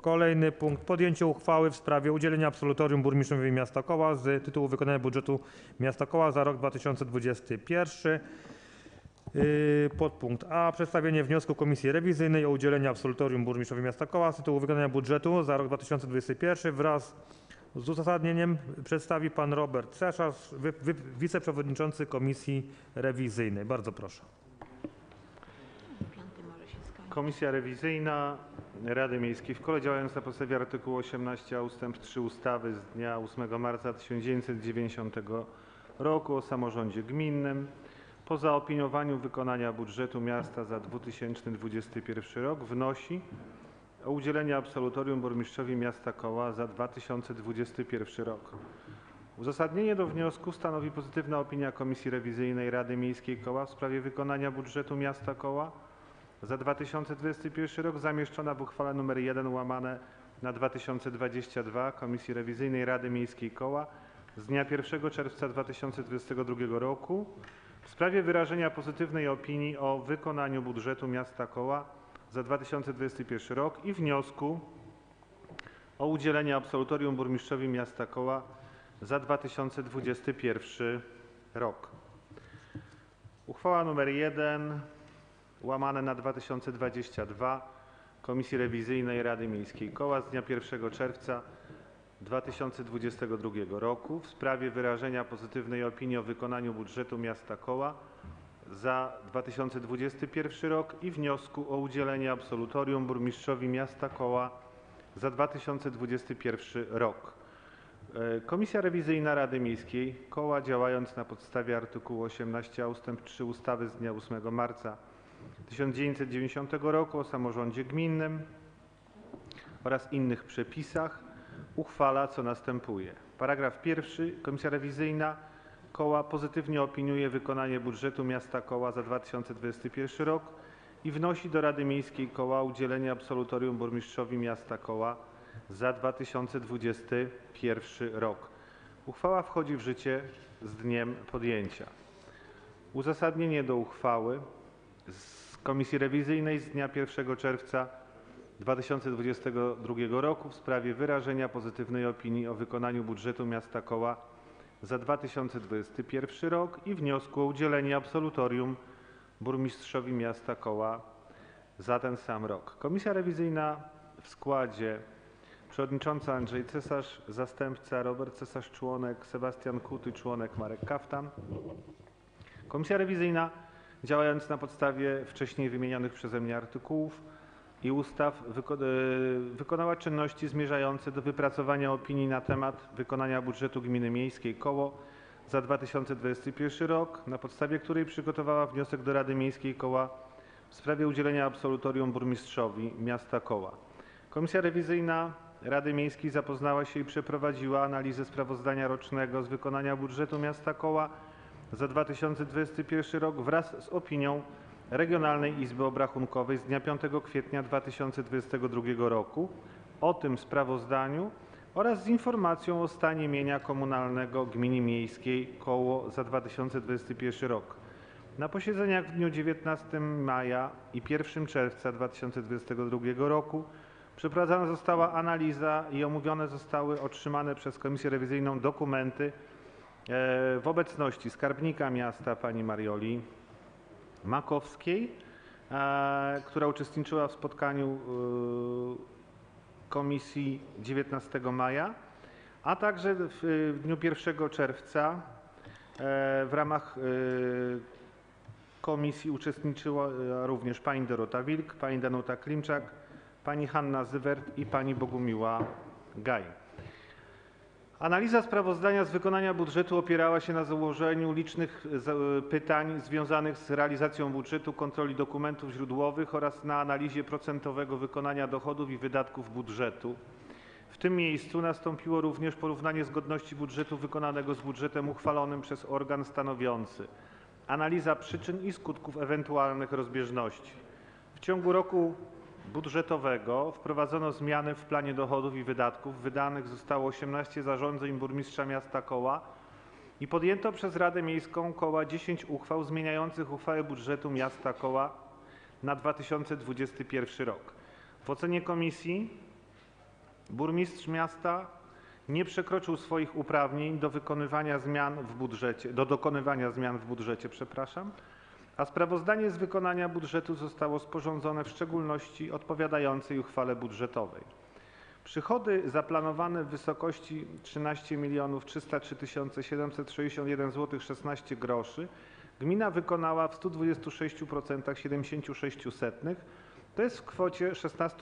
Kolejny punkt. Podjęcie uchwały w sprawie udzielenia absolutorium burmistrzowi miasta Koła z tytułu wykonania budżetu miasta Koła za rok 2021. Podpunkt A. Przedstawienie wniosku Komisji Rewizyjnej o udzielenie absolutorium burmistrzowi miasta Koła z tytułu wykonania budżetu za rok 2021 wraz z uzasadnieniem przedstawi pan Robert Cesarz, wiceprzewodniczący Komisji Rewizyjnej. Bardzo proszę. Komisja Rewizyjna Rady Miejskiej w Kole, działając na podstawie artykułu 18 ust. 3 ustawy z dnia 8 marca 1990 roku o samorządzie gminnym, po zaopiniowaniu wykonania budżetu miasta za 2021 rok wnosi o udzielenie absolutorium burmistrzowi miasta Koła za 2021 rok. Uzasadnienie do wniosku stanowi pozytywna opinia Komisji Rewizyjnej Rady Miejskiej Koła w sprawie wykonania budżetu miasta Koła za 2021 rok zamieszczona w uchwale nr 1/2022 Komisji Rewizyjnej Rady Miejskiej Koła z dnia 1 czerwca 2022 roku w sprawie wyrażenia pozytywnej opinii o wykonaniu budżetu miasta Koła za 2021 rok i wniosku o udzielenie absolutorium burmistrzowi miasta Koła za 2021 rok. Uchwała nr 1/2022 Komisji Rewizyjnej Rady Miejskiej Koła z dnia 1 czerwca 2022 roku w sprawie wyrażenia pozytywnej opinii o wykonaniu budżetu miasta Koła za 2021 rok i wniosku o udzielenie absolutorium burmistrzowi miasta Koła za 2021 rok. Komisja Rewizyjna Rady Miejskiej Koła, działając na podstawie artykułu 18 ust. 3 ustawy z dnia 8 marca 1990 roku o samorządzie gminnym oraz innych przepisach, uchwala, co następuje. Paragraf pierwszy. Komisja Rewizyjna Koła pozytywnie opiniuje wykonanie budżetu miasta Koła za 2021 rok i wnosi do Rady Miejskiej Koła o udzielenie absolutorium burmistrzowi miasta Koła za 2021 rok. Uchwała wchodzi w życie z dniem podjęcia. Uzasadnienie do uchwały z Komisji Rewizyjnej z dnia 1 czerwca 2022 roku w sprawie wyrażenia pozytywnej opinii o wykonaniu budżetu miasta Koła za 2021 rok i wniosku o udzielenie absolutorium burmistrzowi miasta Koła za ten sam rok. Komisja Rewizyjna w składzie: przewodniczący Andrzej Cesarz, zastępca Robert Cesarz, członek Sebastian Kut i członek Marek Kaftan. Komisja Rewizyjna, działając na podstawie wcześniej wymienionych przeze mnie artykułów i ustaw, wykonała czynności zmierzające do wypracowania opinii na temat wykonania budżetu gminy miejskiej Koło za 2021 rok, na podstawie której przygotowała wniosek do Rady Miejskiej Koła w sprawie udzielenia absolutorium burmistrzowi miasta Koła. Komisja Rewizyjna Rady Miejskiej zapoznała się i przeprowadziła analizę sprawozdania rocznego z wykonania budżetu miasta Koła za 2021 rok wraz z opinią Regionalnej Izby Obrachunkowej z dnia 5 kwietnia 2022 roku o tym sprawozdaniu oraz z informacją o stanie mienia komunalnego gminy miejskiej Koło za 2021 rok. Na posiedzeniach w dniu 19 maja i 1 czerwca 2022 roku przeprowadzona została analiza i omówione zostały otrzymane przez Komisję Rewizyjną dokumenty w obecności skarbnika miasta pani Marioli Makowskiej, która uczestniczyła w spotkaniu komisji 19 maja, a także w dniu 1 czerwca w ramach komisji uczestniczyła również pani Dorota Wilk, pani Danuta Klimczak, pani Hanna Zywert i pani Bogumiła Gaj. Analiza sprawozdania z wykonania budżetu opierała się na założeniu licznych pytań związanych z realizacją budżetu, kontroli dokumentów źródłowych oraz na analizie procentowego wykonania dochodów i wydatków budżetu. W tym miejscu nastąpiło również porównanie zgodności budżetu wykonanego z budżetem uchwalonym przez organ stanowiący, analiza przyczyn i skutków ewentualnych rozbieżności. W ciągu roku budżetowego wprowadzono zmiany w planie dochodów i wydatków. Wydanych zostało 18 zarządzeń burmistrza miasta Koła i podjęto przez Radę Miejską Koła 10 uchwał zmieniających uchwałę budżetu miasta Koła na 2021 rok. W ocenie komisji Burmistrz miasta nie przekroczył swoich uprawnień do dokonywania zmian w budżecie, a sprawozdanie z wykonania budżetu zostało sporządzone w szczególności odpowiadającej uchwale budżetowej. Przychody zaplanowane w wysokości 13 303 761 zł 16 groszy gmina wykonała w 126,76%, to jest w kwocie 16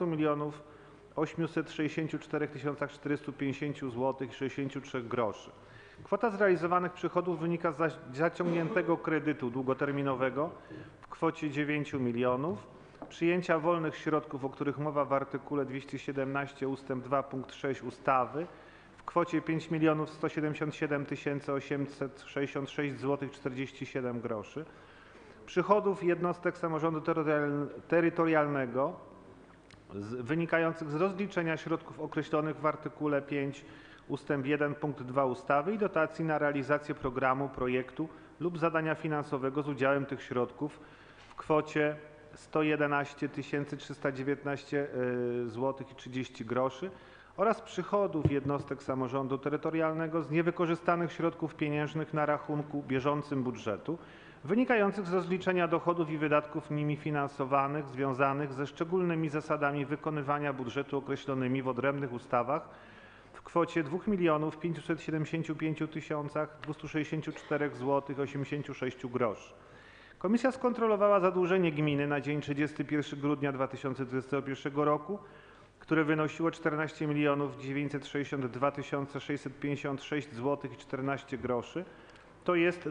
864 450 zł 63 groszy. Kwota zrealizowanych przychodów wynika z zaciągniętego kredytu długoterminowego w kwocie 9 milionów, przyjęcia wolnych środków, o których mowa w artykule 217 ust. 2 punkt 6 ustawy w kwocie 5 177 866 zł 47 groszy, przychodów jednostek samorządu terytorialnego wynikających z rozliczenia środków określonych w artykule 5 ust. 1 punkt 2 ustawy i dotacji na realizację programu, projektu lub zadania finansowego z udziałem tych środków w kwocie 111 319 zł 30 groszy oraz przychodów jednostek samorządu terytorialnego z niewykorzystanych środków pieniężnych na rachunku bieżącym budżetu wynikających z rozliczenia dochodów i wydatków nimi finansowanych związanych ze szczególnymi zasadami wykonywania budżetu określonymi w odrębnych ustawach w kwocie 2 575 264 zł 86 groszy. Komisja skontrolowała zadłużenie gminy na dzień 31 grudnia 2021 roku, które wynosiło 14 962 656 zł 14 groszy, to jest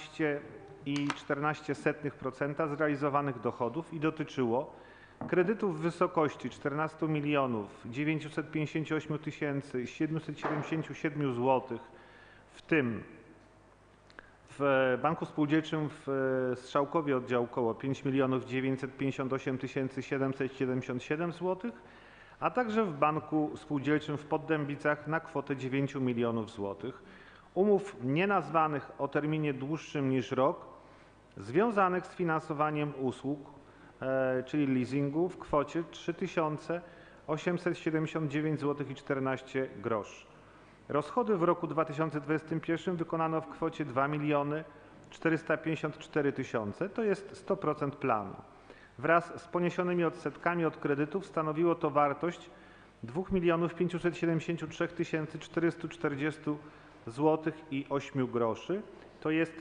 12,14% zrealizowanych dochodów i dotyczyło kredytów w wysokości 14 958 777 zł, w tym w Banku Spółdzielczym w Strzałkowie oddział koło 5 958 777 zł, a także w Banku Spółdzielczym w Poddębicach na kwotę 9 milionów złotych. Umów nienazwanych o terminie dłuższym niż rok, związanych z finansowaniem usług, czyli leasingu w kwocie 3 879 zł 14 groszy. Rozchody w roku 2021 wykonano w kwocie 2 454 000, to jest 100% planu. Wraz z poniesionymi odsetkami od kredytów stanowiło to wartość 2 573 440 zł i 8 groszy, to jest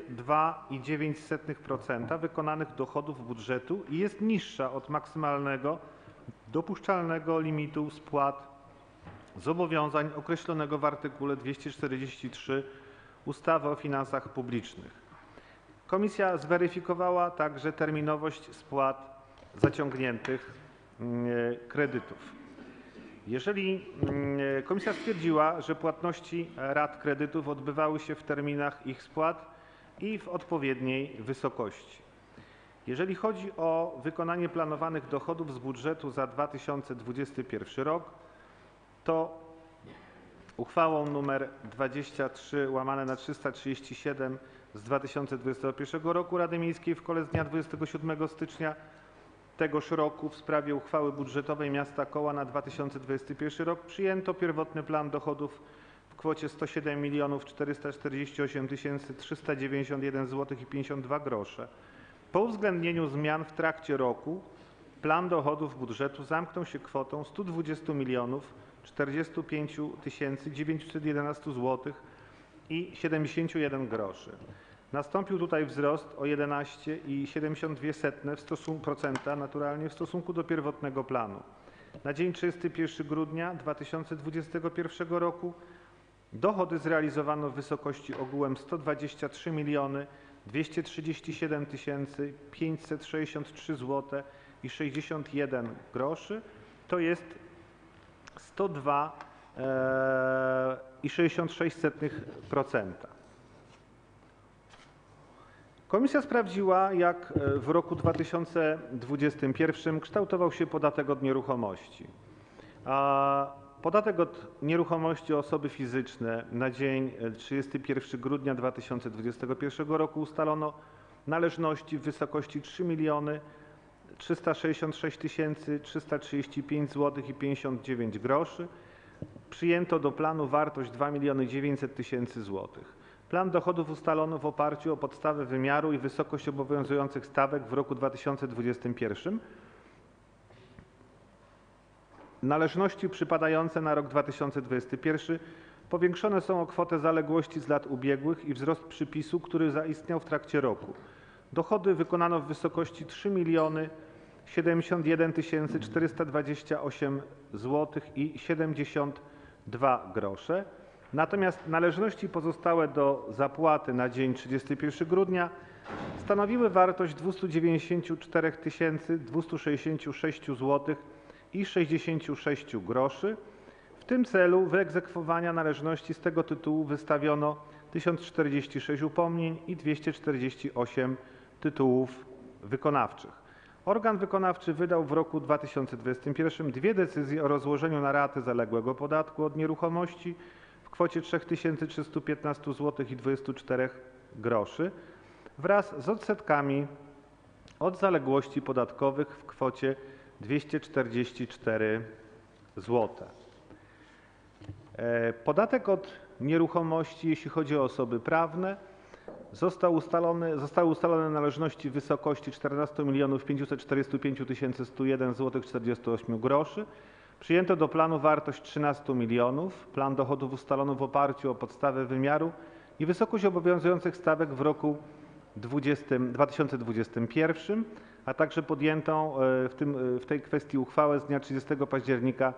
2,9% wykonanych dochodów budżetu i jest niższa od maksymalnego dopuszczalnego limitu spłat zobowiązań określonego w artykule 243 ustawy o finansach publicznych. Komisja zweryfikowała także terminowość spłat zaciągniętych kredytów. Jeżeli komisja stwierdziła, że płatności rat kredytów odbywały się w terminach ich spłat i w odpowiedniej wysokości. Jeżeli chodzi o wykonanie planowanych dochodów z budżetu za 2021 rok, to uchwałą nr 23/337 z 2021 roku Rady Miejskiej w Kole z dnia 27 stycznia tegoż roku w sprawie uchwały budżetowej miasta Koła na 2021 rok przyjęto pierwotny plan dochodów w kwocie 107 448 391 zł i 52 grosze. Po uwzględnieniu zmian w trakcie roku plan dochodów budżetu zamknął się kwotą 120 045 911 zł i 71 groszy. Nastąpił tutaj wzrost o 11,72% naturalnie w stosunku do pierwotnego planu. Na dzień 31 grudnia 2021 roku dochody zrealizowano w wysokości ogółem 123 237 563 zł i 61 groszy, to jest 102,66%. Komisja sprawdziła, jak w roku 2021 kształtował się podatek od nieruchomości. Podatek od nieruchomości osoby fizyczne na dzień 31 grudnia 2021 roku ustalono należności w wysokości 3 366 335 zł i 59 groszy. przyjęto do planu wartość 2 900 000 złotych. Plan dochodów ustalono w oparciu o podstawę wymiaru i wysokość obowiązujących stawek w roku 2021. Należności przypadające na rok 2021 powiększone są o kwotę zaległości z lat ubiegłych i wzrost przypisu, który zaistniał w trakcie roku. Dochody wykonano w wysokości 3 071 428 zł i 72 grosze. Natomiast należności pozostałe do zapłaty na dzień 31 grudnia stanowiły wartość 294 266 zł i 66 groszy. W tym celu wyegzekwowania należności z tego tytułu wystawiono 1046 upomnień i 248 tytułów wykonawczych. Organ wykonawczy wydał w roku 2021 dwie decyzje o rozłożeniu na raty zaległego podatku od nieruchomości w kwocie 3315 zł i 24 groszy wraz z odsetkami od zaległości podatkowych w kwocie 244 zł. Podatek od nieruchomości, jeśli chodzi o osoby prawne, zostały ustalone należności w wysokości 14 545 101 zł 48 groszy. Przyjęto do planu wartość 13 milionów. Plan dochodów ustalono w oparciu o podstawę wymiaru i wysokość obowiązujących stawek w roku 2021, a także podjętą w tej kwestii uchwałę z dnia 30 października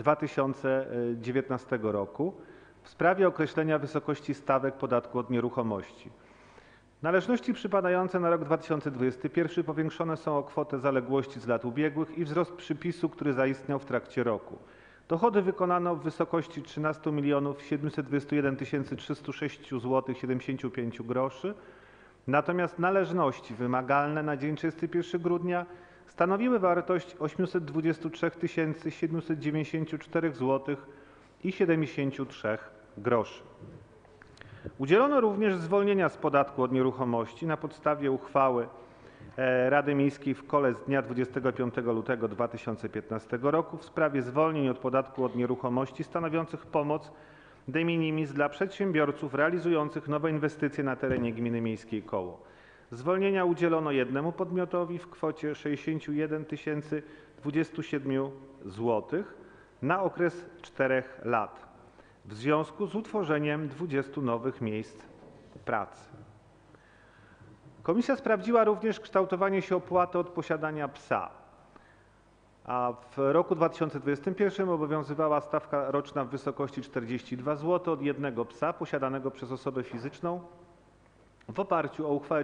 2019 roku w sprawie określenia wysokości stawek podatku od nieruchomości. Należności przypadające na rok 2021 powiększone są o kwotę zaległości z lat ubiegłych i wzrost przypisu, który zaistniał w trakcie roku. Dochody wykonano w wysokości 13 721 306 zł 75 groszy, natomiast należności wymagalne na dzień 31 grudnia stanowiły wartość 823 794 zł i 73 groszy. Udzielono również zwolnienia z podatku od nieruchomości na podstawie uchwały Rady Miejskiej w Kole z dnia 25 lutego 2015 roku w sprawie zwolnień od podatku od nieruchomości stanowiących pomoc de minimis dla przedsiębiorców realizujących nowe inwestycje na terenie gminy miejskiej Koło. Zwolnienia udzielono jednemu podmiotowi w kwocie 61 027 zł na okres 4 lat w związku z utworzeniem 20 nowych miejsc pracy. Komisja sprawdziła również kształtowanie się opłaty od posiadania psa, a w roku 2021 obowiązywała stawka roczna w wysokości 42 zł od jednego psa posiadanego przez osobę fizyczną w oparciu o uchwałę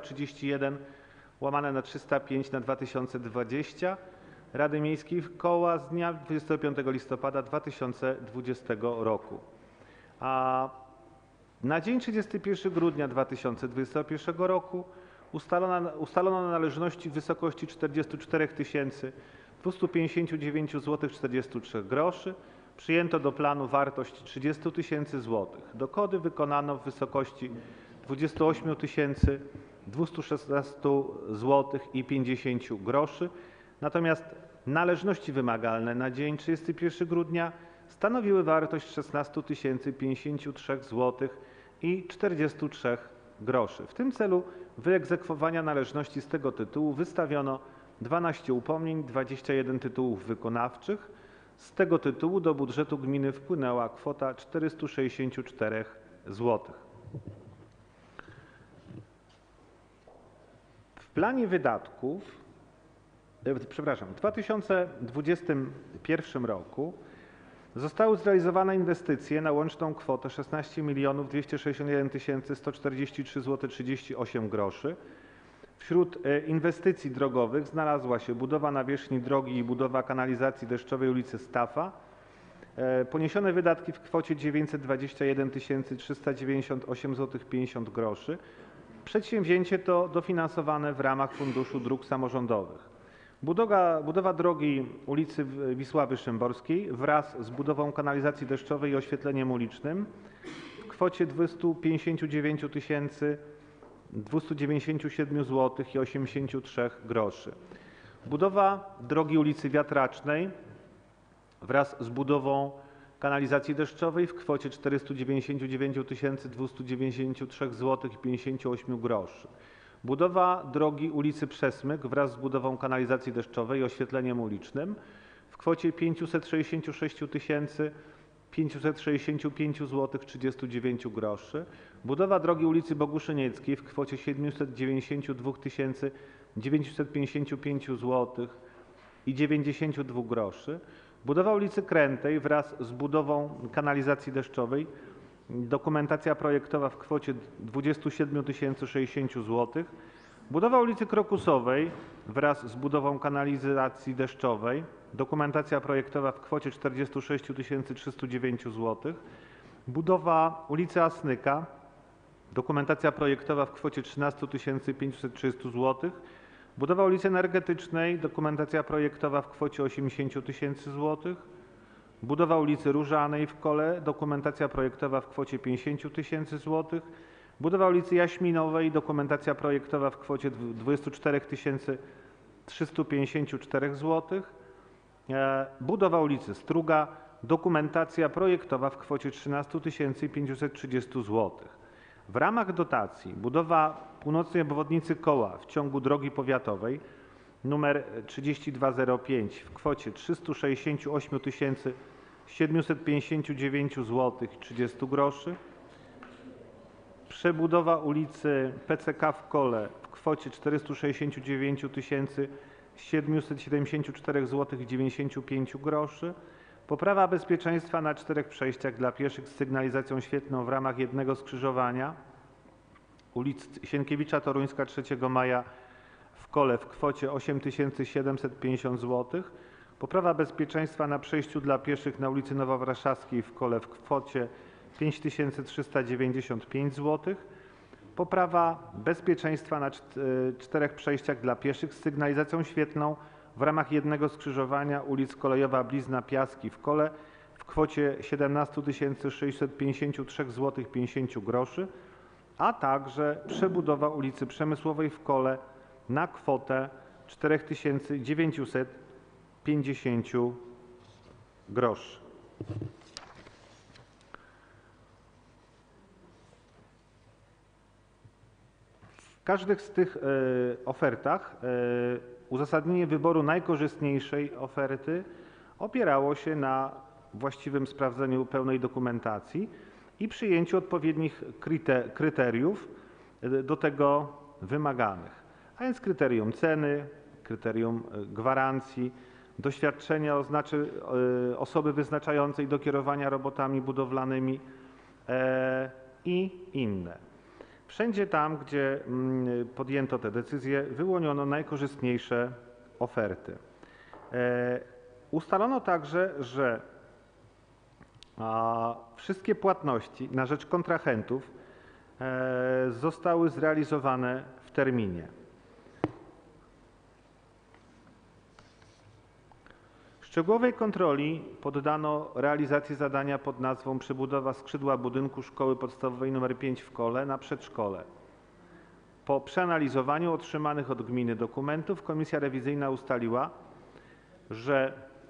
31/305/2020 Rady Miejskiej Koła z dnia 25 listopada 2020 roku. A na dzień 31 grudnia 2021 roku ustalono należności w wysokości 44 259 zł 43 groszy. Przyjęto do planu wartość 30 000 zł. Dochody wykonano w wysokości 28 216 zł i 50 groszy. Natomiast należności wymagalne na dzień 31 grudnia stanowiły wartość 16 053 zł i 43 groszy. W tym celu wyegzekwowania należności z tego tytułu wystawiono 12 upomnień, 21 tytułów wykonawczych. Z tego tytułu do budżetu gminy wpłynęła kwota 464 zł. W planie wydatków, w 2021 roku zostały zrealizowane inwestycje na łączną kwotę 16 261 143 zł 38 groszy. Wśród inwestycji drogowych znalazła się budowa nawierzchni drogi i budowa kanalizacji deszczowej ulicy Stafa. Poniesione wydatki w kwocie 921 398 zł 50 groszy. Przedsięwzięcie to dofinansowane w ramach Funduszu Dróg Samorządowych. Budowa drogi ulicy Wisławy Szymborskiej wraz z budową kanalizacji deszczowej i oświetleniem ulicznym w kwocie 259 297 zł i 83 groszy. Budowa drogi ulicy Wiatracznej wraz z budową kanalizacji deszczowej w kwocie 499 293 zł i 58 groszy. Budowa drogi ulicy Przesmyk wraz z budową kanalizacji deszczowej i oświetleniem ulicznym w kwocie 566 565 zł 39 groszy. Budowa drogi ulicy Boguszynieckiej w kwocie 792 955 zł i 92 groszy. Budowa ulicy Krętej wraz z budową kanalizacji deszczowej. Dokumentacja projektowa w kwocie 27 060 zł. Budowa ulicy Krokusowej wraz z budową kanalizacji deszczowej. Dokumentacja projektowa w kwocie 46 309 zł. Budowa ulicy Asnyka. Dokumentacja projektowa w kwocie 13 530 zł. Budowa ulicy Energetycznej. Dokumentacja projektowa w kwocie 80 000 zł. Budowa ulicy Różanej w Kole. Dokumentacja projektowa w kwocie 50 000 zł. Budowa ulicy Jaśminowej. Dokumentacja projektowa w kwocie 24 354 zł. Budowa ulicy Struga. Dokumentacja projektowa w kwocie 13 530 zł. W ramach dotacji budowa północnej obwodnicy Koła w ciągu drogi powiatowej nr 3205 w kwocie 368 759 zł i 30 groszy. Przebudowa ulicy PCK w Kole w kwocie 469 774 zł i 95 groszy. Poprawa bezpieczeństwa na 4 przejściach dla pieszych z sygnalizacją świetlną w ramach jednego skrzyżowania ulic Sienkiewicza Toruńska 3 Maja w Kole w kwocie 8750 zł. Poprawa bezpieczeństwa na przejściu dla pieszych na ulicy Nowowarszawskiej w Kole w kwocie 5395 zł. Poprawa bezpieczeństwa na 4 przejściach dla pieszych z sygnalizacją świetlną w ramach jednego skrzyżowania ulic Kolejowa Blizna Piaski w Kole w kwocie 17 653 zł 50 groszy, a także przebudowa ulicy Przemysłowej w Kole na kwotę 4950 groszy. W każdych z tych ofertach uzasadnienie wyboru najkorzystniejszej oferty opierało się na właściwym sprawdzeniu pełnej dokumentacji i przyjęciu odpowiednich kryteriów do tego wymaganych, a więc kryterium ceny, kryterium gwarancji, doświadczenia osoby wyznaczającej do kierowania robotami budowlanymi i inne. Wszędzie tam, gdzie podjęto te decyzje, wyłoniono najkorzystniejsze oferty. Ustalono także, że wszystkie płatności na rzecz kontrahentów zostały zrealizowane w terminie. Szczegółowej kontroli poddano realizacji zadania pod nazwą przebudowa skrzydła budynku Szkoły Podstawowej nr 5 w Kole na przedszkole. Po przeanalizowaniu otrzymanych od gminy dokumentów komisja rewizyjna ustaliła, że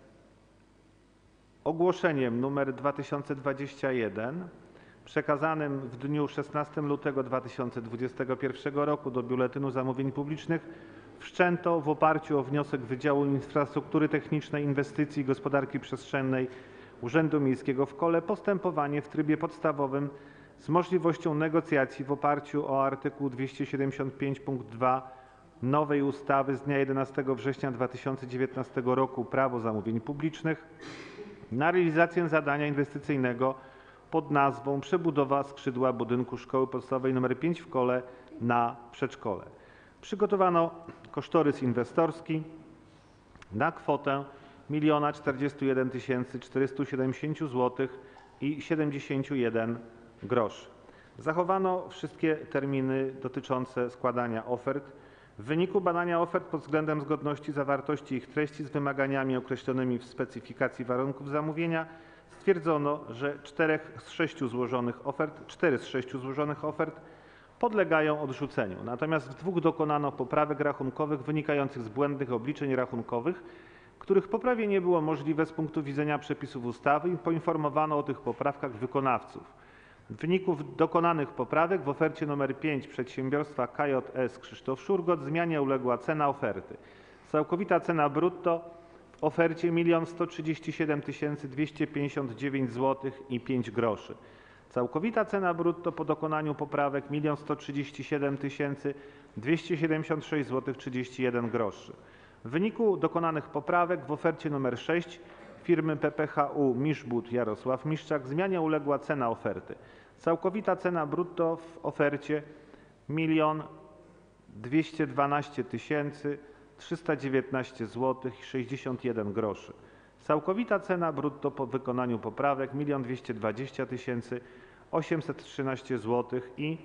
ogłoszeniem nr 2021 przekazanym w dniu 16 lutego 2021 roku do Biuletynu Zamówień Publicznych wszczęto w oparciu o wniosek Wydziału Infrastruktury Technicznej, Inwestycji i Gospodarki Przestrzennej Urzędu Miejskiego w Kole postępowanie w trybie podstawowym z możliwością negocjacji w oparciu o artykuł 275 punkt 2 nowej ustawy z dnia 11 września 2019 roku Prawo zamówień publicznych na realizację zadania inwestycyjnego pod nazwą przebudowa skrzydła budynku Szkoły Podstawowej nr 5 w Kole na przedszkole. Przygotowano kosztorys inwestorski na kwotę 1 041 470 zł i 71 groszy. Zachowano wszystkie terminy dotyczące składania ofert. W wyniku badania ofert pod względem zgodności zawartości ich treści z wymaganiami określonymi w specyfikacji warunków zamówienia stwierdzono, że 4 z 6 złożonych ofert podlegają odrzuceniu. Natomiast w 2 dokonano poprawek rachunkowych wynikających z błędnych obliczeń rachunkowych, których poprawienie było możliwe z punktu widzenia przepisów ustawy i poinformowano o tych poprawkach wykonawców. W wyniku dokonanych poprawek w ofercie nr 5 przedsiębiorstwa KJS Krzysztof Szurgot zmianie uległa cena oferty. Całkowita cena brutto w ofercie 1 137 259 zł i 5 groszy. Całkowita cena brutto po dokonaniu poprawek 1 137 276 zł 31 groszy. W wyniku dokonanych poprawek w ofercie nr 6 firmy PPHU Miszbud Jarosław Miszczak zmianie uległa cena oferty. Całkowita cena brutto w ofercie 1 212 319 zł i 61 groszy. Całkowita cena brutto po wykonaniu poprawek 1 220 813 zł i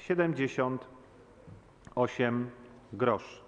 78 groszy.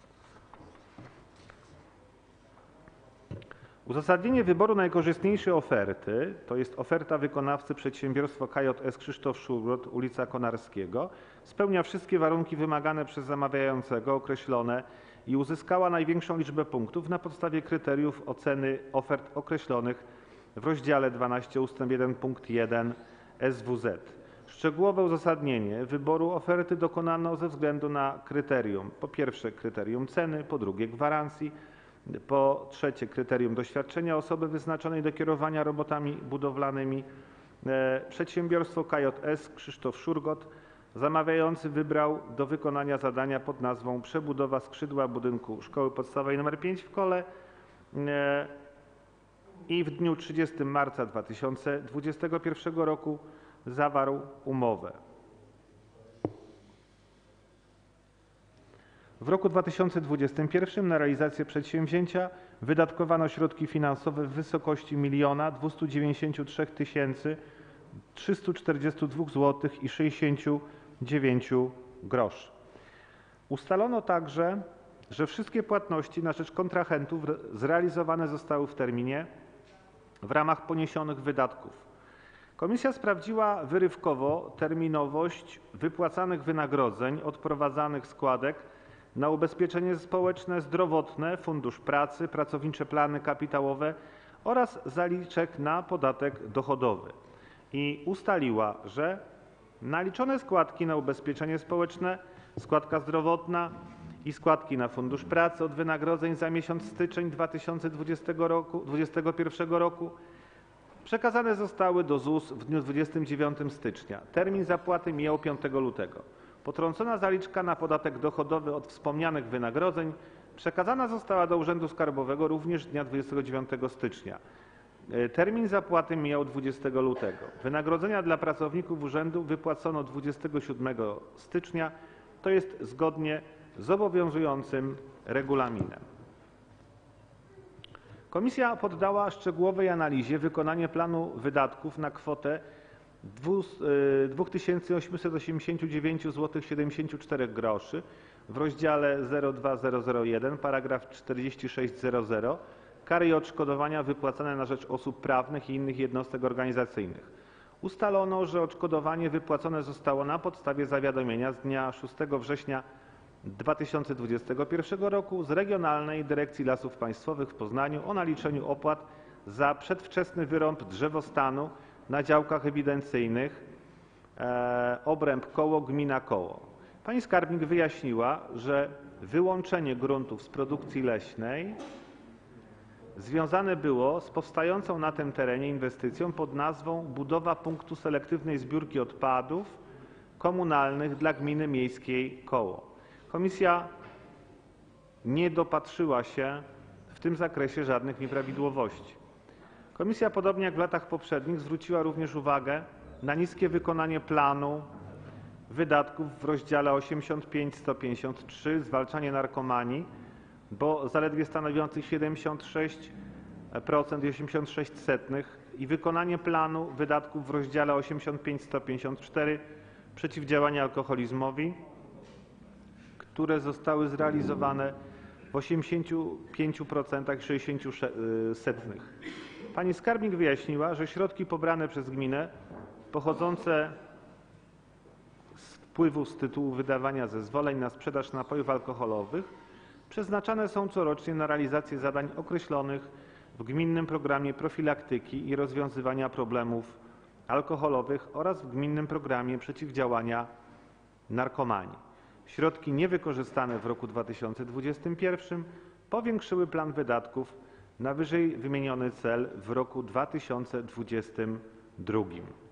Uzasadnienie wyboru najkorzystniejszej oferty, to jest oferta wykonawcy przedsiębiorstwa KJS Krzysztof Szurgot, ulica Konarskiego, spełnia wszystkie warunki wymagane przez zamawiającego określone i uzyskała największą liczbę punktów na podstawie kryteriów oceny ofert określonych w rozdziale 12 ust. 1 punkt 1 SWZ. Szczegółowe uzasadnienie wyboru oferty dokonano ze względu na kryterium, po pierwsze kryterium ceny, po drugie gwarancji, po trzecie kryterium doświadczenia osoby wyznaczonej do kierowania robotami budowlanymi. Przedsiębiorstwo KJS Krzysztof Szurgot zamawiający wybrał do wykonania zadania pod nazwą przebudowa skrzydła budynku Szkoły Podstawowej nr 5 w Kole i w dniu 30 marca 2021 roku zawarł umowę. W roku 2021 na realizację przedsięwzięcia wydatkowano środki finansowe w wysokości 1 293 342 zł i 69 groszy. Ustalono także, że wszystkie płatności na rzecz kontrahentów zrealizowane zostały w terminie w ramach poniesionych wydatków. Komisja sprawdziła wyrywkowo terminowość wypłacanych wynagrodzeń, odprowadzanych składek na ubezpieczenie społeczne, zdrowotne, fundusz pracy, pracownicze plany kapitałowe oraz zaliczek na podatek dochodowy i ustaliła, że naliczone składki na ubezpieczenie społeczne, składka zdrowotna i składki na fundusz pracy od wynagrodzeń za miesiąc styczeń 2021 roku przekazane zostały do ZUS w dniu 29 stycznia. Termin zapłaty mijał 5 lutego. Potrącona zaliczka na podatek dochodowy od wspomnianych wynagrodzeń przekazana została do Urzędu Skarbowego również dnia 29 stycznia. Termin zapłaty mijał 20 lutego. Wynagrodzenia dla pracowników urzędu wypłacono 27 stycznia, to jest zgodnie z obowiązującym regulaminem. Komisja poddała szczegółowej analizie wykonanie planu wydatków na kwotę 2889,74 zł w rozdziale 02001 paragraf 4600 kary i odszkodowania wypłacane na rzecz osób prawnych i innych jednostek organizacyjnych. Ustalono, że odszkodowanie wypłacone zostało na podstawie zawiadomienia z dnia 6 września 2021 roku z Regionalnej Dyrekcji Lasów Państwowych w Poznaniu o naliczeniu opłat za przedwczesny wyrąb drzewostanu na działkach ewidencyjnych obręb Koło, gmina Koło. Pani skarbnik wyjaśniła, że wyłączenie gruntów z produkcji leśnej związane było z powstającą na tym terenie inwestycją pod nazwą budowa punktu selektywnej zbiórki odpadów komunalnych dla gminy miejskiej Koło. Komisja nie dopatrzyła się w tym zakresie żadnych nieprawidłowości. Komisja, podobnie jak w latach poprzednich, zwróciła również uwagę na niskie wykonanie planu wydatków w rozdziale 85.153 zwalczanie narkomanii, bo zaledwie stanowiących 76% i 86% i wykonanie planu wydatków w rozdziale 85.154 przeciwdziałanie alkoholizmowi, które zostały zrealizowane w 85% i 60%. Pani skarbnik wyjaśniła, że środki pobrane przez gminę pochodzące z wpływów z tytułu wydawania zezwoleń na sprzedaż napojów alkoholowych przeznaczane są corocznie na realizację zadań określonych w gminnym programie profilaktyki i rozwiązywania problemów alkoholowych oraz w gminnym programie przeciwdziałania narkomanii. Środki niewykorzystane w roku 2021 powiększyły plan wydatków na wyżej wymieniony cel w roku 2022.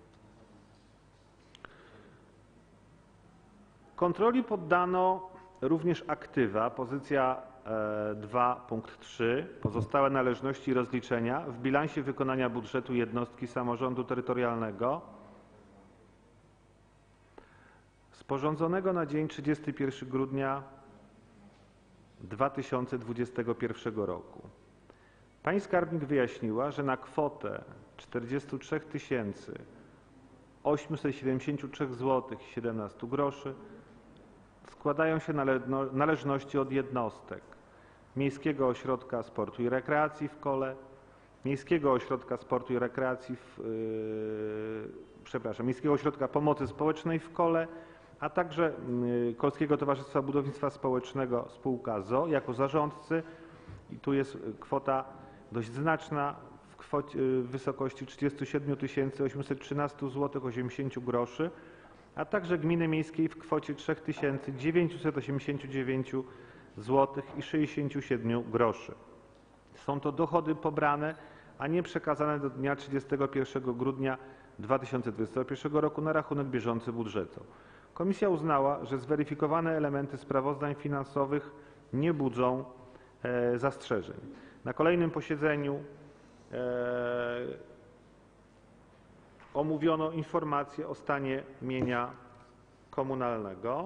Kontroli poddano również aktywa, pozycja 2 punkt 3, pozostałe należności i rozliczenia w bilansie wykonania budżetu jednostki samorządu terytorialnego sporządzonego na dzień 31 grudnia 2021 roku. Pani skarbnik wyjaśniła, że na kwotę 43 873 zł 17 groszy składają się należności od jednostek Miejskiego Ośrodka Sportu i Rekreacji w Kole, Miejskiego Ośrodka Sportu i Rekreacji Miejskiego Ośrodka Pomocy Społecznej w Kole, a także Kolskiego Towarzystwa Budownictwa Społecznego spółka ZO jako zarządcy i tu jest kwota dość znaczna w wysokości 37 813 zł 80 groszy, a także gminy miejskiej w kwocie 3 989 zł i 67 groszy. Są to dochody pobrane, a nie przekazane do dnia 31 grudnia 2021 roku na rachunek bieżący budżetu. Komisja uznała, że zweryfikowane elementy sprawozdań finansowych nie budzą zastrzeżeń. Na kolejnym posiedzeniu omówiono informację o stanie mienia komunalnego.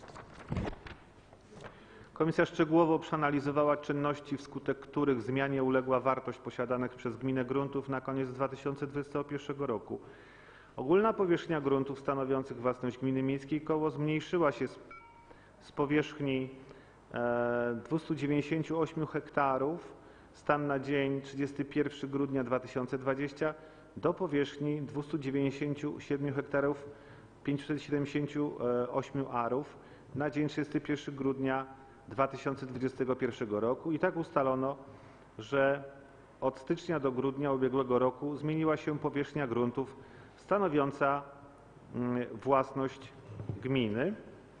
Komisja szczegółowo przeanalizowała czynności, wskutek których zmianie uległa wartość posiadanych przez gminę gruntów na koniec 2021 roku. Ogólna powierzchnia gruntów stanowiących własność gminy miejskiej Koło zmniejszyła się z powierzchni 298 hektarów stan na dzień 31 grudnia 2020 do powierzchni 297 hektarów 578 arów na dzień 31 grudnia 2021 roku i tak ustalono, że od stycznia do grudnia ubiegłego roku zmieniła się powierzchnia gruntów stanowiąca własność gminy.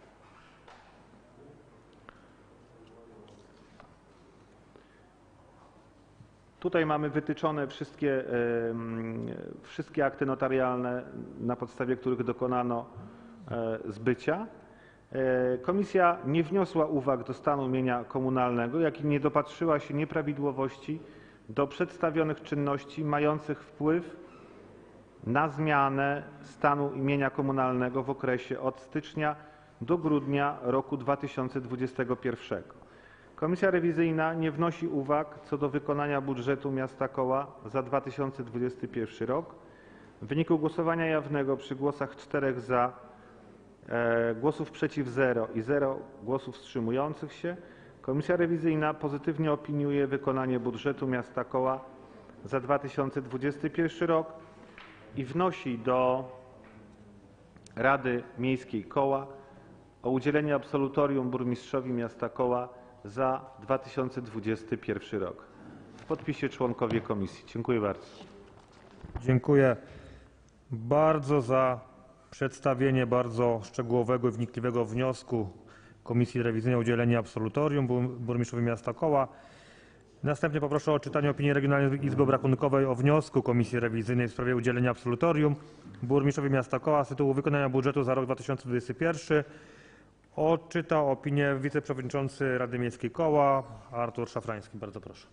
Tutaj mamy wytyczone wszystkie akty notarialne, na podstawie których dokonano zbycia. Komisja nie wniosła uwag do stanu mienia komunalnego, jak i nie dopatrzyła się nieprawidłowości do przedstawionych czynności mających wpływ na zmianę stanu mienia komunalnego w okresie od stycznia do grudnia roku 2021. Komisja rewizyjna nie wnosi uwag co do wykonania budżetu miasta Koła za 2021 rok. W wyniku głosowania jawnego przy głosach 4 za, głosów przeciw 0 i 0 głosów wstrzymujących się Komisja rewizyjna pozytywnie opiniuje wykonanie budżetu miasta Koła za 2021 rok i wnosi do Rady Miejskiej Koła o udzielenie absolutorium burmistrzowi miasta Koła za 2021 rok. W podpisie członkowie komisji. Dziękuję bardzo. Dziękuję bardzo za przedstawienie bardzo szczegółowego i wnikliwego wniosku Komisji Rewizyjnej o udzielenie absolutorium burmistrzowi miasta Koła. Następnie poproszę o czytanie opinii Regionalnej Izby Obrachunkowej o wniosku Komisji Rewizyjnej w sprawie udzielenia absolutorium burmistrzowi miasta Koła z tytułu wykonania budżetu za rok 2021. Odczyta opinię wiceprzewodniczący Rady Miejskiej Koła Artur Szafrański. Bardzo proszę.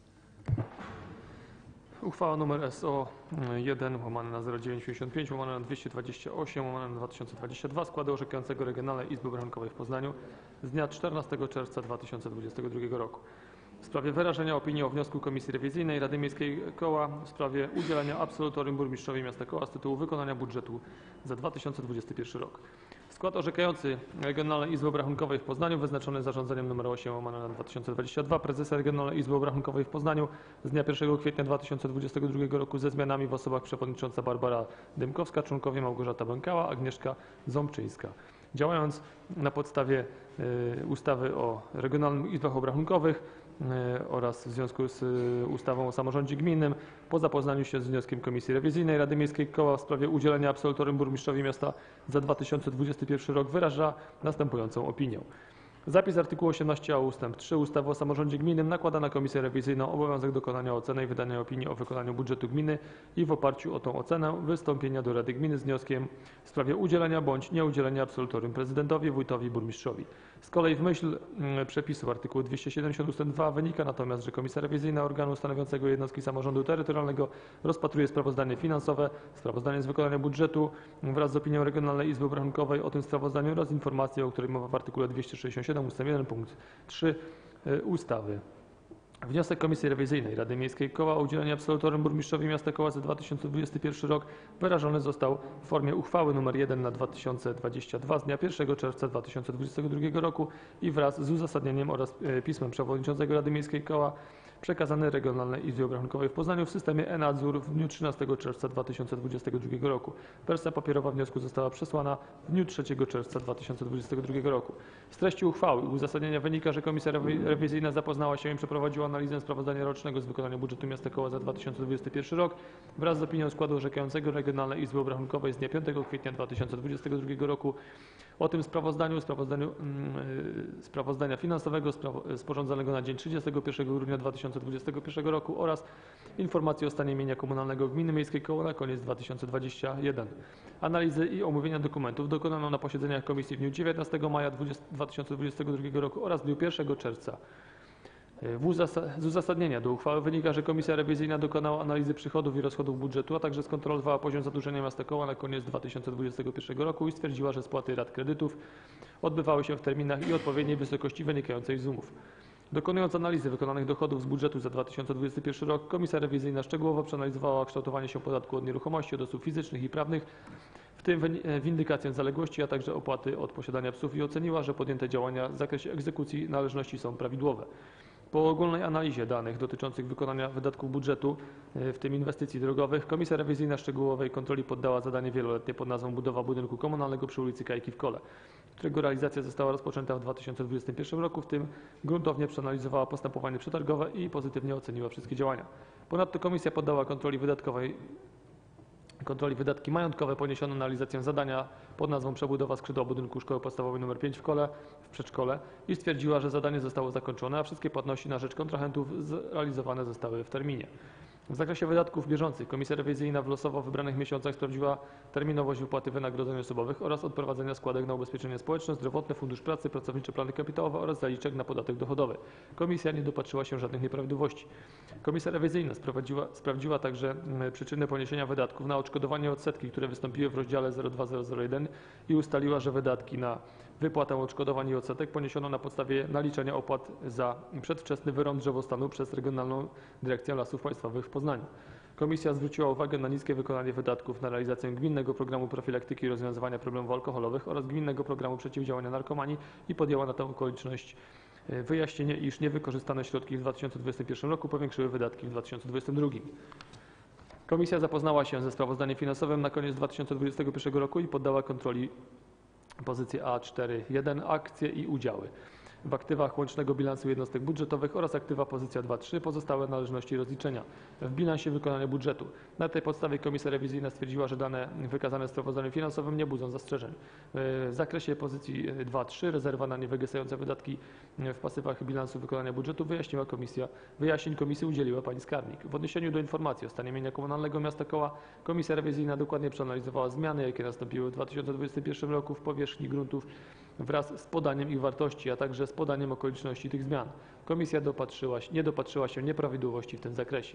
Uchwała nr SO 1/0955/228/2022 składu orzekającego Regionalnej Izby Obrachunkowej w Poznaniu z dnia 14 czerwca 2022 roku. W sprawie wyrażenia opinii o wniosku Komisji Rewizyjnej Rady Miejskiej Koła w sprawie udzielenia absolutorium burmistrzowi miasta Koła z tytułu wykonania budżetu za 2021 rok. Skład orzekający Regionalnej Izby Obrachunkowej w Poznaniu wyznaczony zarządzeniem nr 8/2022 prezesa Regionalnej Izby Obrachunkowej w Poznaniu z dnia 1 kwietnia 2022 roku ze zmianami w osobach przewodnicząca Barbara Dymkowska, członkowie Małgorzata Bękała, Agnieszka Ząbczyńska. Działając na podstawie ustawy o regionalnych izbach obrachunkowych oraz w związku z ustawą o samorządzie gminnym, po zapoznaniu się z wnioskiem Komisji Rewizyjnej Rady Miejskiej Koła w sprawie udzielenia absolutorium burmistrzowi miasta za 2021 rok wyraża następującą opinię. Zapis artykułu 18a ust. 3 ustawy o samorządzie gminnym nakłada na Komisję Rewizyjną obowiązek dokonania oceny i wydania opinii o wykonaniu budżetu gminy i w oparciu o tą ocenę wystąpienia do Rady Gminy z wnioskiem w sprawie udzielenia bądź nieudzielenia absolutorium prezydentowi, wójtowi i burmistrzowi. Z kolei w myśl przepisów artykułu 270 ust. 2 wynika natomiast, że Komisja Rewizyjna organu stanowiącego jednostki samorządu terytorialnego rozpatruje sprawozdanie finansowe, sprawozdanie z wykonania budżetu wraz z opinią Regionalnej Izby Obrachunkowej o tym sprawozdaniu oraz informację, o której mowa w artykule 267 ust. 1 punkt 3 ustawy. Wniosek Komisji Rewizyjnej Rady Miejskiej Koła o udzielenie absolutorium burmistrzowi miasta Koła za 2021 rok wyrażony został w formie uchwały nr 1 na 2022 z dnia 1 czerwca 2022 roku i wraz z uzasadnieniem oraz pismem przewodniczącego Rady Miejskiej Koła przekazany Regionalnej Izbie Obrachunkowej w Poznaniu w systemie e-Nadzór w dniu 13 czerwca 2022 roku. Wersja papierowa wniosku została przesłana w dniu 3 czerwca 2022 roku. Z treści uchwały i uzasadnienia wynika, że Komisja Rewizyjna zapoznała się i przeprowadziła analizę sprawozdania rocznego z wykonania budżetu miasta Koła za 2021 rok wraz z opinią składu orzekającego Regionalnej Izby Obrachunkowej z dnia 5 kwietnia 2022 roku. O tym sprawozdania finansowego sporządzonego na dzień 31 grudnia 2021 roku oraz informacji o stanie mienia komunalnego Gminy Miejskiej Koło na koniec 2021. Analizy i omówienia dokumentów dokonano na posiedzeniach komisji w dniu 19 maja 2022 roku oraz w dniu 1 czerwca. Z uzasadnienia do uchwały wynika, że Komisja Rewizyjna dokonała analizy przychodów i rozchodów budżetu, a także skontrolowała poziom zadłużenia miasta Koła na koniec 2021 roku i stwierdziła, że spłaty rat kredytów odbywały się w terminach i odpowiedniej wysokości wynikającej z umów. Dokonując analizy wykonanych dochodów z budżetu za 2021 rok, Komisja Rewizyjna szczegółowo przeanalizowała kształtowanie się podatku od nieruchomości od osób fizycznych i prawnych, w tym windykację zaległości, a także opłaty od posiadania psów i oceniła, że podjęte działania w zakresie egzekucji należności są prawidłowe. Po ogólnej analizie danych dotyczących wykonania wydatków budżetu, w tym inwestycji drogowych, Komisja Rewizyjna szczegółowej kontroli poddała zadanie wieloletnie pod nazwą budowa budynku komunalnego przy ulicy Kajki w Kole, którego realizacja została rozpoczęta w 2021 roku, w tym gruntownie przeanalizowała postępowanie przetargowe i pozytywnie oceniła wszystkie działania. Ponadto komisja poddała kontroli wydatki majątkowe poniesione na realizację zadania pod nazwą przebudowa skrzydła budynku szkoły podstawowej nr 5 w Kole w przedszkole i stwierdziła, że zadanie zostało zakończone, a wszystkie płatności na rzecz kontrahentów zrealizowane zostały w terminie. W zakresie wydatków bieżących Komisja Rewizyjna w losowo wybranych miesiącach sprawdziła terminowość wypłaty wynagrodzeń osobowych oraz odprowadzenia składek na ubezpieczenie społeczne, zdrowotne, fundusz pracy, pracownicze plany kapitałowe oraz zaliczek na podatek dochodowy. Komisja nie dopatrzyła się żadnych nieprawidłowości. Komisja Rewizyjna sprawdziła także przyczyny poniesienia wydatków na odszkodowanie odsetki, które wystąpiły w rozdziale 02001 i ustaliła, że wydatki na wypłatę odszkodowań i odsetek poniesiono na podstawie naliczenia opłat za przedwczesny wyrąb drzewostanu przez Regionalną Dyrekcję Lasów Państwowych w Poznaniu. Komisja zwróciła uwagę na niskie wykonanie wydatków na realizację Gminnego Programu Profilaktyki i Rozwiązywania Problemów Alkoholowych oraz Gminnego Programu Przeciwdziałania Narkomanii i podjęła na tę okoliczność wyjaśnienie, iż niewykorzystane środki w 2021 roku powiększyły wydatki w 2022. Komisja zapoznała się ze sprawozdaniem finansowym na koniec 2021 roku i poddała kontroli pozycję A4.1 akcje i udziały w aktywach łącznego bilansu jednostek budżetowych oraz aktywa pozycja 2.3 pozostałe należności i rozliczenia w bilansie wykonania budżetu. Na tej podstawie Komisja Rewizyjna stwierdziła, że dane wykazane w sprawozdaniu finansowym nie budzą zastrzeżeń. W zakresie pozycji 2.3 rezerwa na niewygasające wydatki w pasywach bilansu wykonania budżetu wyjaśnień Komisji udzieliła pani skarbnik. W odniesieniu do informacji o stanie mienia komunalnego miasta Koła Komisja Rewizyjna dokładnie przeanalizowała zmiany, jakie nastąpiły w 2021 roku w powierzchni gruntów wraz z podaniem ich wartości, a także z podaniem okoliczności tych zmian. Komisja nie dopatrzyła się nieprawidłowości w tym zakresie.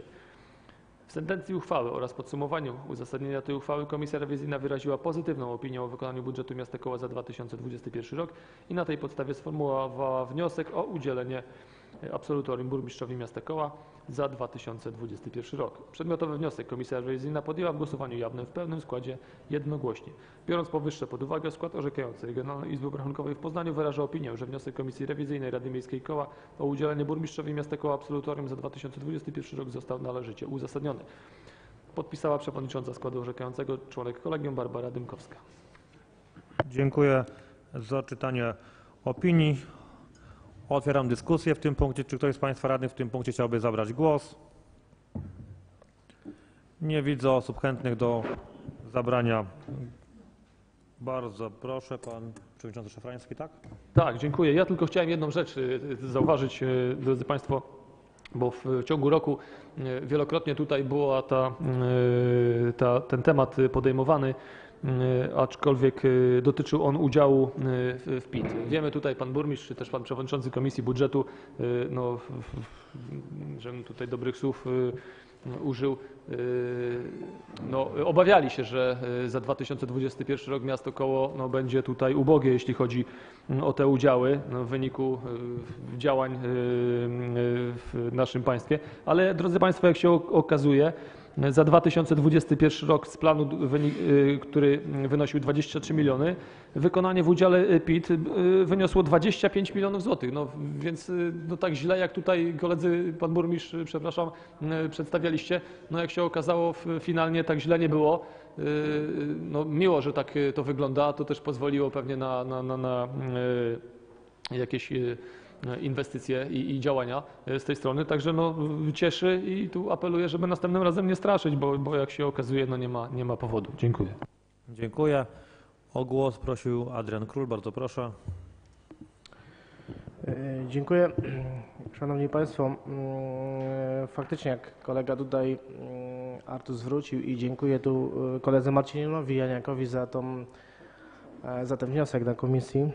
W sentencji uchwały oraz podsumowaniu uzasadnienia tej uchwały Komisja Rewizyjna wyraziła pozytywną opinię o wykonaniu budżetu miasta Koła za 2021 rok i na tej podstawie sformułowała wniosek o udzielenie absolutorium burmistrzowi miasta Koła za 2021 rok. Przedmiotowy wniosek Komisja Rewizyjna podjęła w głosowaniu jawnym w pełnym składzie jednogłośnie. Biorąc powyższe pod uwagę, skład orzekający Regionalnej Izby Obrachunkowej w Poznaniu wyraża opinię, że wniosek Komisji Rewizyjnej Rady Miejskiej Koła o udzielenie burmistrzowi miasta Koła absolutorium za 2021 rok został należycie uzasadniony. Podpisała przewodnicząca składu orzekającego, członek kolegium Barbara Dymkowska. Dziękuję za czytanie opinii. Otwieram dyskusję w tym punkcie. Czy ktoś z Państwa radnych w tym punkcie chciałby zabrać głos? Nie widzę osób chętnych do zabrania. Bardzo proszę, pan przewodniczący Szafrański, tak? Tak, dziękuję. Ja tylko chciałem jedną rzecz zauważyć, drodzy Państwo, bo w ciągu roku wielokrotnie tutaj była ten temat podejmowany, aczkolwiek dotyczył on udziału w PIT. Wiemy tutaj, pan burmistrz, czy też pan przewodniczący Komisji Budżetu, no, żebym tutaj dobrych słów użył, no, obawiali się, że za 2021 rok miasto Koło no, będzie tutaj ubogie, jeśli chodzi o te udziały no, w wyniku działań w naszym państwie. Ale drodzy Państwo, jak się okazuje, za 2021 rok z planu, który wynosił 23 miliony, wykonanie w udziale PIT wyniosło 25 milionów złotych. No, więc no, tak źle jak tutaj koledzy, pan burmistrz, przepraszam, przedstawialiście, no jak się okazało finalnie tak źle nie było. No, miło, że tak to wygląda, to też pozwoliło pewnie na jakieś inwestycje i działania z tej strony. Także no, cieszy i tu apeluję, żeby następnym razem nie straszyć, bo jak się okazuje, no nie ma powodu. Dziękuję. Dziękuję. O głos prosił Adrian Król. Bardzo proszę. Dziękuję. Szanowni Państwo, faktycznie jak kolega tutaj Artur zwrócił i dziękuję tu koledze Marcinowi Janiakowi za ten wniosek na komisji.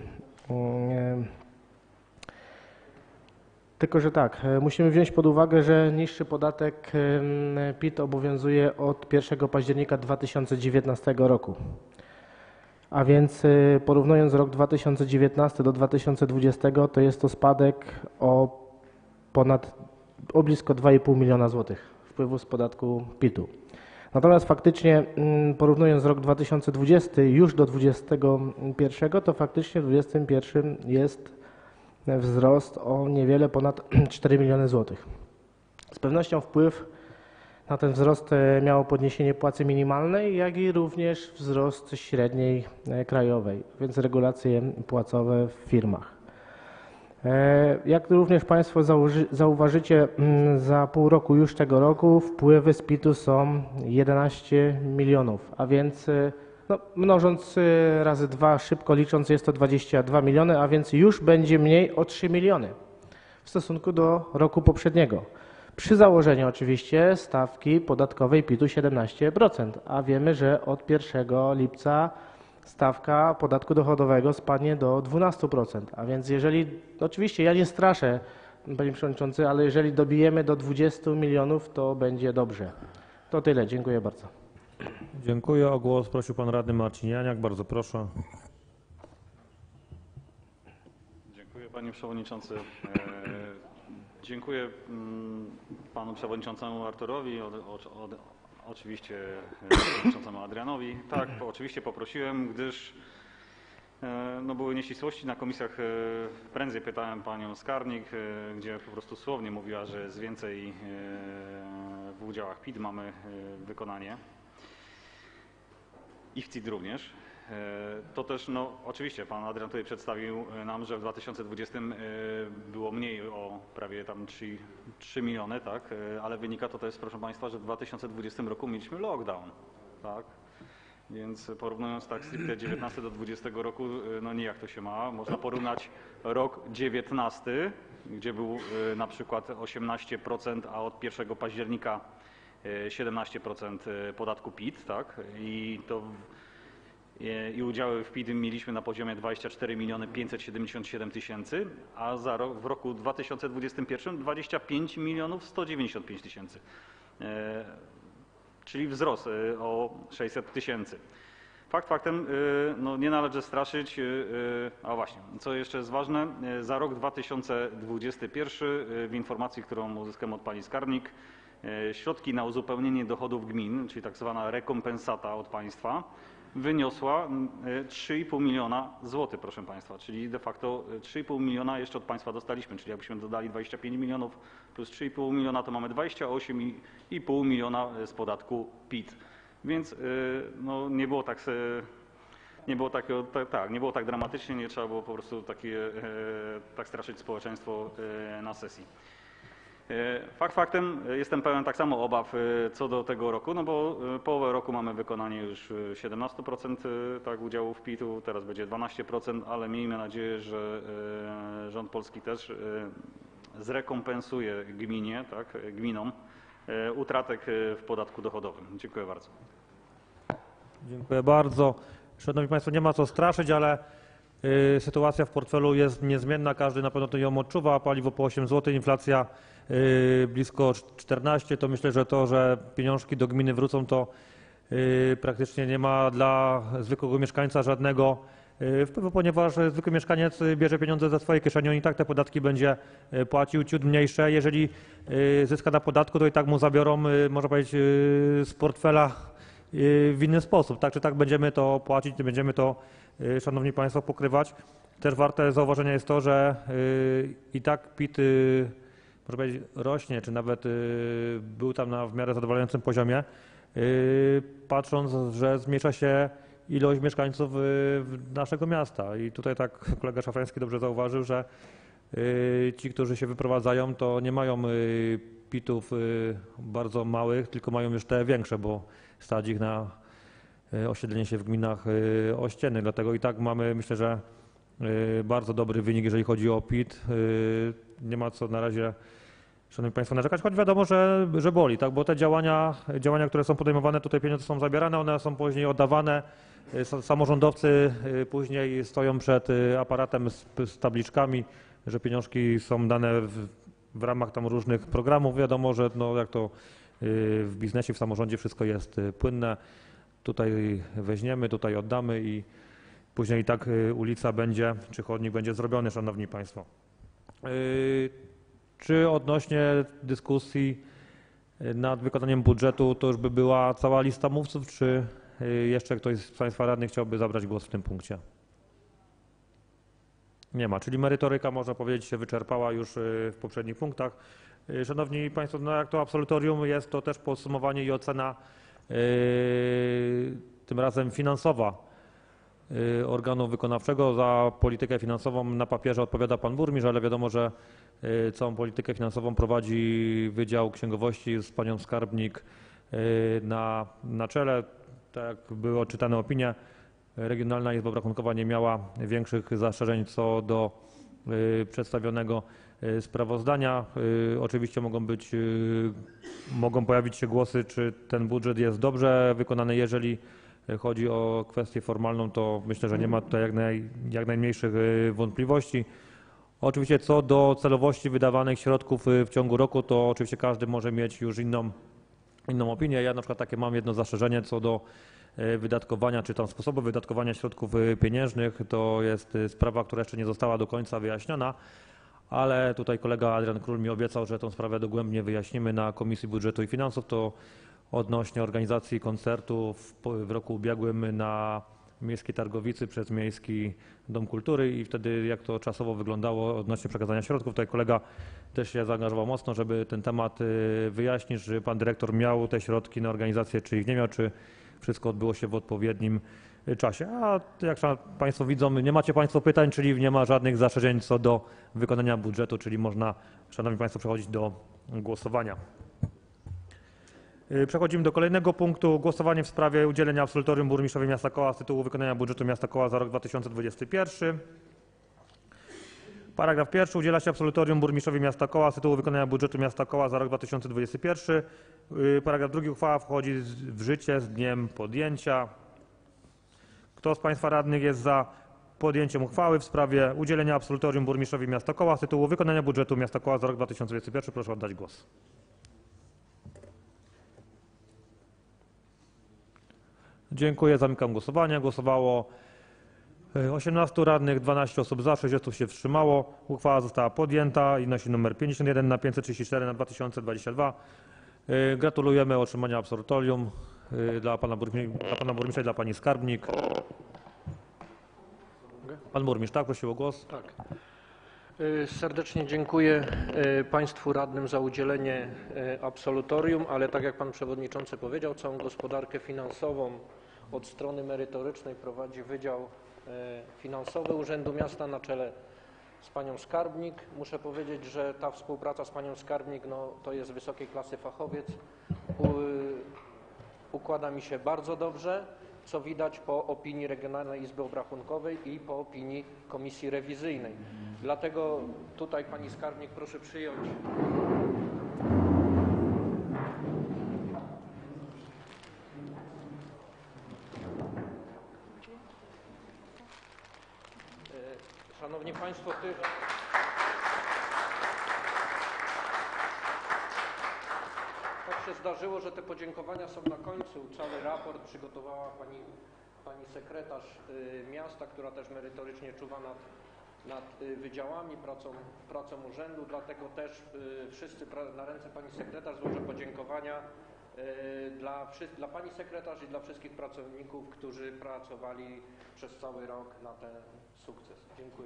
Tylko że tak, musimy wziąć pod uwagę, że niższy podatek PIT obowiązuje od 1 października 2019 roku. A więc porównując rok 2019 do 2020, to jest to spadek o blisko 2,5 miliona złotych wpływu z podatku PIT-u. Natomiast faktycznie porównując rok 2020 już do 2021, to faktycznie w 2021 jest wzrost o niewiele ponad 4 miliony złotych. Z pewnością wpływ na ten wzrost miało podniesienie płacy minimalnej, jak i również wzrost średniej krajowej, więc regulacje płacowe w firmach. Jak również Państwo zauważycie, za pół roku już tego roku wpływy z PIT-u są 11 milionów, a więc no, mnożąc razy 2, szybko licząc, jest to 22 miliony, a więc już będzie mniej o 3 miliony w stosunku do roku poprzedniego. Przy założeniu oczywiście stawki podatkowej PIT-u 17%, a wiemy, że od 1 lipca stawka podatku dochodowego spadnie do 12%. A więc jeżeli, oczywiście ja nie straszę, Panie Przewodniczący, ale jeżeli dobijemy do 20 milionów, to będzie dobrze. To tyle, dziękuję bardzo. Dziękuję. O głos prosił pan radny Marcin Janiak. Bardzo proszę. Dziękuję panie przewodniczący. Dziękuję panu przewodniczącemu Arturowi, oczywiście przewodniczącemu Adrianowi. Tak, oczywiście poprosiłem, gdyż no, były nieścisłości na komisjach. Prędzej pytałem panią Skarbnik, gdzie po prostu słownie mówiła, że jest więcej w udziałach PIT mamy wykonanie i w CIT również. To też, no oczywiście pan Adrian tutaj przedstawił nam, że w 2020 było mniej o prawie tam 3 miliony, tak, ale wynika to też, proszę państwa, że w 2020 roku mieliśmy lockdown, tak, więc porównując tak stricte 19 do 20 roku, no nijak to się ma. Można porównać rok 19, gdzie był na przykład 18%, a od 1 października 17% podatku PIT, tak, i udziały w PIT mieliśmy na poziomie 24 577 000, a w roku 2021 25 195 000, czyli wzrost o 600 000. Fakt faktem, no nie należy straszyć, a właśnie, co jeszcze jest ważne, za rok 2021 w informacji, którą uzyskałem od pani skarbnik, środki na uzupełnienie dochodów gmin, czyli tak zwana rekompensata od państwa, wyniosła 3,5 miliona złotych, proszę państwa, czyli de facto 3,5 miliona jeszcze od państwa dostaliśmy, czyli jakbyśmy dodali 25 milionów plus 3,5 miliona, to mamy 28,5 miliona z podatku PIT. Więc no, nie było tak nie było nie było tak dramatycznie, nie trzeba było po prostu tak straszyć społeczeństwo na sesji. Fakt faktem, jestem pełen tak samo obaw co do tego roku, no bo połowę roku mamy wykonanie już 17% tak, udziałów PIT-u, teraz będzie 12%, ale miejmy nadzieję, że rząd polski też zrekompensuje gminom utratek w podatku dochodowym. Dziękuję bardzo. Dziękuję bardzo. Szanowni Państwo, nie ma co straszyć, ale sytuacja w portfelu jest niezmienna. Każdy na pewno to ją odczuwa. Paliwo po 8 zł, inflacja blisko 14. To myślę, że to, że pieniążki do gminy wrócą, to praktycznie nie ma dla zwykłego mieszkańca żadnego wpływu, ponieważ zwykły mieszkaniec bierze pieniądze ze swojej kieszeni, on i tak te podatki będzie płacił ciut mniejsze. Jeżeli zyska na podatku, to i tak mu zabiorą, można powiedzieć, z portfela w inny sposób. Tak czy tak będziemy to płacić, będziemy to, Szanowni Państwo, pokrywać. Też warte zauważenia jest to, że i tak PIT, można powiedzieć, rośnie, czy nawet był tam na w miarę zadowalającym poziomie, patrząc, że zmniejsza się ilość mieszkańców naszego miasta. I tutaj tak kolega Szafrański dobrze zauważył, że ci, którzy się wyprowadzają, to nie mają PIT-ów bardzo małych, tylko mają już te większe, bo stać ich na osiedlenie się w gminach ościennych. Dlatego i tak mamy, myślę, że bardzo dobry wynik, jeżeli chodzi o PIT. Nie ma co na razie, Szanowni Państwo, narzekać, choć wiadomo, że boli, tak? Bo te działania, które są podejmowane, tutaj pieniądze są zabierane, one są później oddawane. Samorządowcy później stoją przed aparatem z tabliczkami, że pieniążki są dane w ramach tam różnych programów. Wiadomo, że no, jak to w biznesie, w samorządzie wszystko jest płynne. Tutaj weźmiemy, tutaj oddamy i później i tak ulica będzie, czy chodnik będzie zrobiony, Szanowni Państwo. Czy odnośnie dyskusji nad wykonaniem budżetu to już by była cała lista mówców, czy jeszcze ktoś z Państwa radnych chciałby zabrać głos w tym punkcie? Nie ma, czyli merytoryka, można powiedzieć, się wyczerpała już w poprzednich punktach. Szanowni Państwo, no jak to absolutorium, jest to też podsumowanie i ocena tym razem finansowa organu wykonawczego. Za politykę finansową na papierze odpowiada pan burmistrz, ale wiadomo, że całą politykę finansową prowadzi Wydział Księgowości z panią skarbnik na czele. Tak jak były odczytane opinie, Regionalna Izba Obrachunkowa nie miała większych zastrzeżeń co do przedstawionego sprawozdania. Oczywiście mogą pojawić się głosy, czy ten budżet jest dobrze wykonany. Jeżeli chodzi o kwestię formalną, to myślę, że nie ma tutaj jak najmniejszych wątpliwości. Oczywiście co do celowości wydawanych środków w ciągu roku, to oczywiście każdy może mieć już inną opinię. Ja na przykład takie mam jedno zastrzeżenie co do wydatkowania, czy tam sposobu wydatkowania środków pieniężnych. To jest sprawa, która jeszcze nie została do końca wyjaśniona, ale tutaj kolega Adrian Król mi obiecał, że tę sprawę dogłębnie wyjaśnimy na Komisji Budżetu i Finansów. To odnośnie organizacji koncertu w roku ubiegłym na Miejskiej Targowicy przez Miejski Dom Kultury i wtedy jak to czasowo wyglądało odnośnie przekazania środków. Tutaj kolega też się zaangażował mocno, żeby ten temat wyjaśnić, że pan dyrektor miał te środki na organizację, czy ich nie miał, czy wszystko odbyło się w odpowiednim czasie. A jak Państwo widzą, nie macie Państwo pytań, czyli nie ma żadnych zastrzeżeń co do wykonania budżetu, czyli można, Szanowni Państwo, przechodzić do głosowania. Przechodzimy do kolejnego punktu. Głosowanie w sprawie udzielenia absolutorium burmistrzowi miasta Koła z tytułu wykonania budżetu miasta Koła za rok 2021. Paragraf pierwszy. Udziela się absolutorium burmistrzowi miasta Koła z tytułu wykonania budżetu miasta Koła za rok 2021. Paragraf drugi. Uchwała wchodzi w życie z dniem podjęcia. Kto z Państwa radnych jest za podjęciem uchwały w sprawie udzielenia absolutorium burmistrzowi miasta Koła z tytułu wykonania budżetu miasta Koła za rok 2021? Proszę oddać głos. Dziękuję. Zamykam głosowanie. Głosowało 18 radnych, 12 osób za, 6 osób się wstrzymało. Uchwała została podjęta i nosi numer 51 na 534 na 2022. Gratulujemy otrzymania absolutorium dla pana burmistrza i dla pani skarbnik. Pan burmistrz, tak? Prosił o głos. Tak. Serdecznie dziękuję Państwu radnym za udzielenie absolutorium, ale tak jak Pan Przewodniczący powiedział, całą gospodarkę finansową od strony merytorycznej prowadzi Wydział Finansowy Urzędu Miasta na czele z panią skarbnik. Muszę powiedzieć, że ta współpraca z panią skarbnik to jest wysokiej klasy fachowiec. Układa mi się bardzo dobrze, co widać po opinii Regionalnej Izby Obrachunkowej i po opinii Komisji Rewizyjnej. Dlatego tutaj pani skarbnik proszę przyjąć Szanowni Państwo, tak się zdarzyło, że te podziękowania są na końcu. Cały raport przygotowała pani sekretarz miasta, która też merytorycznie czuwa nad wydziałami, pracą urzędu, dlatego też wszyscy na ręce pani sekretarz złożę podziękowania dla pani sekretarz i dla wszystkich pracowników, którzy pracowali przez cały rok na ten sukces. Dziękuję.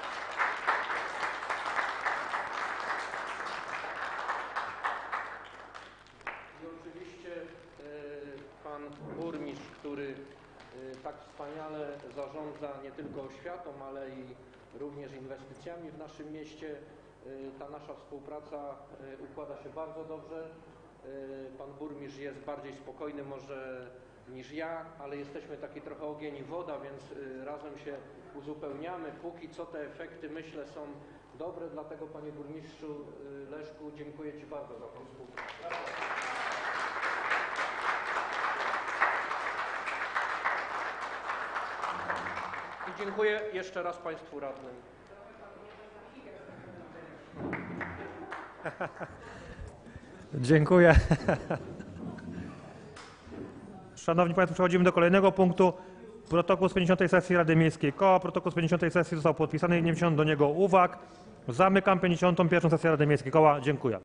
I oczywiście pan burmistrz, który tak wspaniale zarządza nie tylko oświatą, ale i również inwestycjami w naszym mieście. Ta nasza współpraca układa się bardzo dobrze. Pan burmistrz jest bardziej spokojny może niż ja, ale jesteśmy taki trochę ogień i woda, więc razem się uzupełniamy. Póki co te efekty, myślę, są dobre, dlatego panie burmistrzu Leszku, dziękuję ci bardzo za tę współpracę. I dziękuję jeszcze raz państwu radnym. Dziękuję. Szanowni Państwo, przechodzimy do kolejnego punktu. Protokół z 50. sesji Rady Miejskiej Koła. Protokół z 50. sesji został podpisany i nie wniesiono do niego uwag. Zamykam 51. sesję Rady Miejskiej Koła. Dziękuję.